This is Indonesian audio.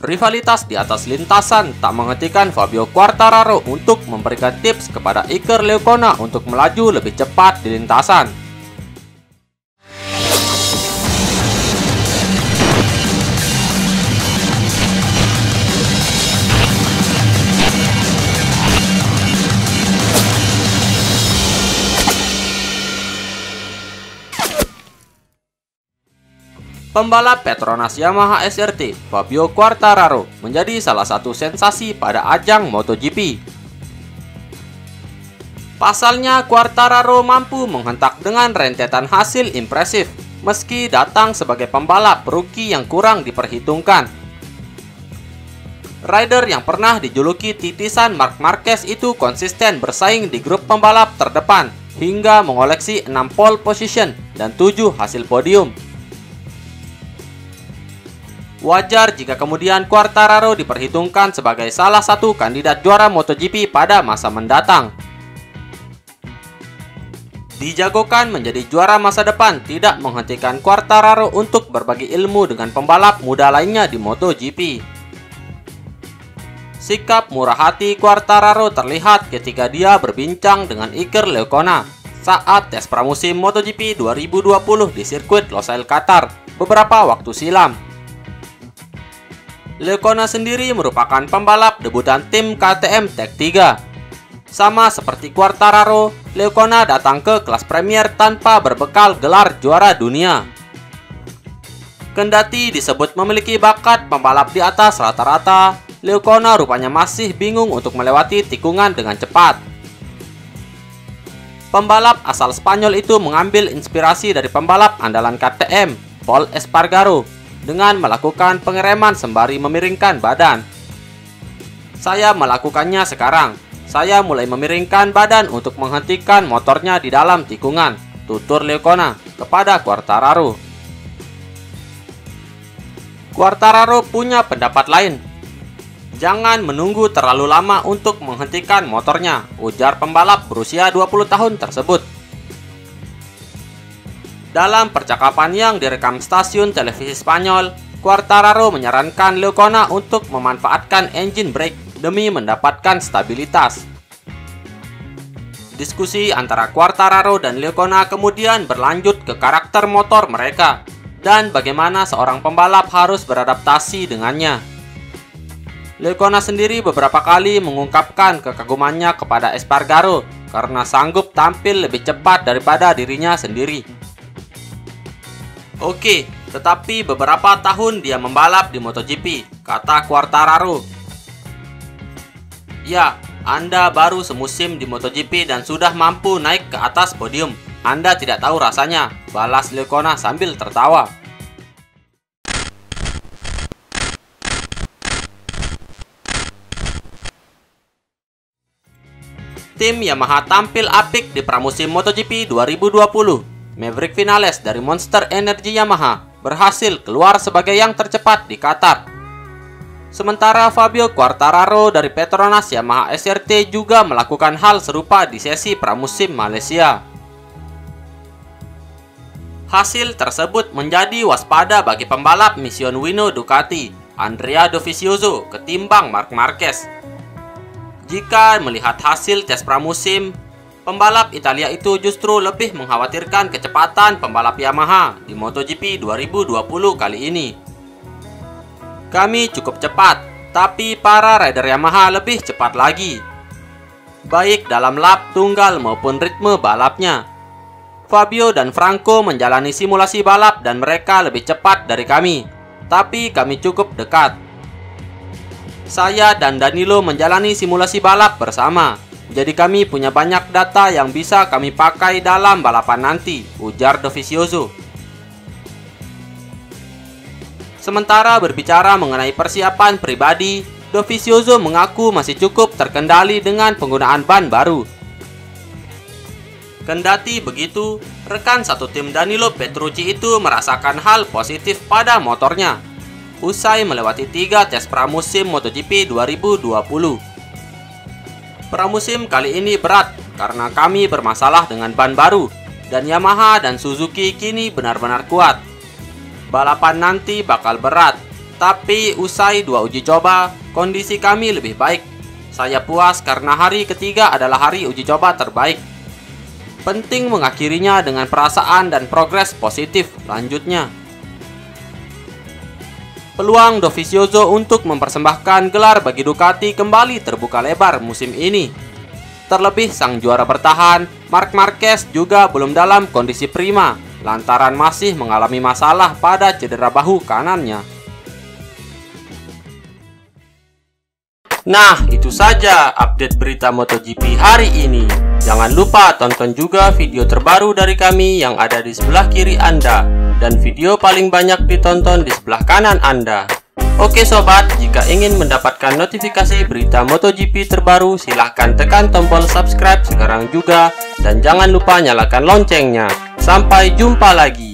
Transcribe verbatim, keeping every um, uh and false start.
Rivalitas di atas lintasan tak menghentikan Fabio Quartararo untuk memberikan tips kepada Iker Lecuona untuk melaju lebih cepat di lintasan. Pembalap Petronas Yamaha S R T, Fabio Quartararo, menjadi salah satu sensasi pada ajang MotoGP. Pasalnya, Quartararo mampu menghentak dengan rentetan hasil impresif, meski datang sebagai pembalap rookie yang kurang diperhitungkan. Rider yang pernah dijuluki titisan Marc Marquez itu konsisten bersaing di grup pembalap terdepan, hingga mengoleksi enam pole position dan tujuh hasil podium. Wajar jika kemudian Quartararo diperhitungkan sebagai salah satu kandidat juara MotoGP pada masa mendatang. Dijagokan menjadi juara masa depan tidak menghentikan Quartararo untuk berbagi ilmu dengan pembalap muda lainnya di MotoGP. Sikap murah hati Quartararo terlihat ketika dia berbincang dengan Iker Lecuona saat tes pramusim MotoGP dua ribu dua puluh di sirkuit Losail, Qatar beberapa waktu silam. Lecuona sendiri merupakan pembalap debutan tim K T M Tech tiga. Sama seperti Quartararo, Lecuona datang ke kelas Premier tanpa berbekal gelar juara dunia. Kendati disebut memiliki bakat pembalap di atas rata-rata, Lecuona rupanya masih bingung untuk melewati tikungan dengan cepat. Pembalap asal Spanyol itu mengambil inspirasi dari pembalap andalan K T M, Pol Espargaro, dengan melakukan pengereman sembari memiringkan badan. Saya melakukannya sekarang. Saya mulai memiringkan badan untuk menghentikan motornya di dalam tikungan, tutur Lecuona kepada Quartararo. Quartararo punya pendapat lain. Jangan menunggu terlalu lama untuk menghentikan motornya, ujar pembalap berusia dua puluh tahun tersebut. Dalam percakapan yang direkam stasiun televisi Spanyol, Quartararo menyarankan Lecuona untuk memanfaatkan engine brake demi mendapatkan stabilitas. Diskusi antara Quartararo dan Lecuona kemudian berlanjut ke karakter motor mereka dan bagaimana seorang pembalap harus beradaptasi dengannya. Lecuona sendiri beberapa kali mengungkapkan kekagumannya kepada Espargaro karena sanggup tampil lebih cepat daripada dirinya sendiri. Oke, tetapi beberapa tahun dia membalap di MotoGP, kata Quartararo. Ya, Anda baru semusim di MotoGP dan sudah mampu naik ke atas podium. Anda tidak tahu rasanya, balas Lecuona sambil tertawa. Tim Yamaha tampil apik di pramusim MotoGP dua ribu dua puluh. Maverick Vinales dari Monster Energy Yamaha berhasil keluar sebagai yang tercepat di Qatar. Sementara Fabio Quartararo dari Petronas Yamaha S R T juga melakukan hal serupa di sesi pramusim Malaysia. Hasil tersebut menjadi waspada bagi pembalap Mission Wino Ducati, Andrea Dovizioso, ketimbang Marc Marquez. Jika melihat hasil tes pramusim, pembalap Italia itu justru lebih mengkhawatirkan kecepatan pembalap Yamaha di MotoGP dua ribu dua puluh kali ini. Kami cukup cepat, tapi para rider Yamaha lebih cepat lagi, baik dalam lap tunggal maupun ritme balapnya. Fabio dan Franco menjalani simulasi balap dan mereka lebih cepat dari kami, tapi kami cukup dekat. Saya dan Danilo menjalani simulasi balap bersama. Jadi kami punya banyak data yang bisa kami pakai dalam balapan nanti, ujar Dovizioso. Sementara berbicara mengenai persiapan pribadi, Dovizioso mengaku masih cukup terkendali dengan penggunaan ban baru. Kendati begitu, rekan satu tim Danilo Petrucci itu merasakan hal positif pada motornya usai melewati tiga tes pramusim MotoGP dua ribu dua puluh. Pramusim kali ini berat karena kami bermasalah dengan ban baru dan Yamaha dan Suzuki kini benar-benar kuat. Balapan nanti bakal berat, Tapi usai dua uji coba, kondisi kami lebih baik. Saya puas karena hari ketiga adalah hari uji coba terbaik. Penting mengakhirinya dengan perasaan dan progres positif. Lanjutnya, peluang Dovizioso untuk mempersembahkan gelar bagi Ducati kembali terbuka lebar musim ini. Terlebih sang juara bertahan, Marc Marquez juga belum dalam kondisi prima, lantaran masih mengalami masalah pada cedera bahu kanannya. Nah, itu saja update berita MotoGP hari ini. Jangan lupa tonton juga video terbaru dari kami yang ada di sebelah kiri Anda, dan video paling banyak ditonton di sebelah kanan Anda. Oke sobat, jika ingin mendapatkan notifikasi berita MotoGP terbaru, silahkan tekan tombol subscribe sekarang juga, dan jangan lupa nyalakan loncengnya. Sampai jumpa lagi.